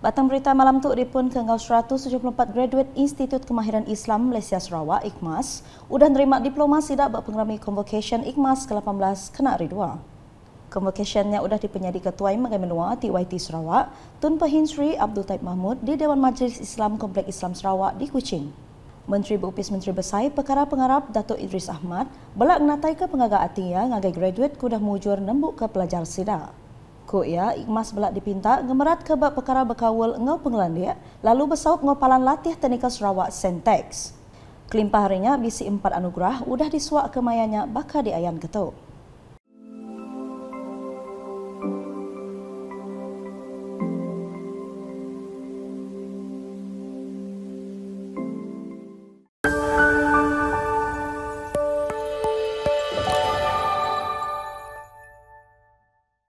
Batang berita malam tu dipun ke 174 graduate Institut Kemahiran Islam Malaysia Sarawak IKMAS udah nerima diploma sidak berpengerami convocation IKMAS ke-18 kena hari 2. Convocationnya udah dipenyadi Ketua Magai Menua TYT Sarawak Tun Pahin Sri Abdul Taib Mahmud di Dewan Majlis Islam Komplek Islam Sarawak di Kuching. Menteri Berupis Menteri Besar Perkara Pengarap Datuk Idris Ahmad belak natai ke pengaga atinya ngagai graduate kudah mujur nembuk ke pelajar sidak. Ko ia IKMAS belak dipinta gemerat ke bab perkara berkawal ngau pengelandia lalu bersaup ngopalan latih teknikal Sarawak Sentex. Kelimpah harinya bisi 4 anugerah udah disuak ke mayanya bakal diayan ketuk.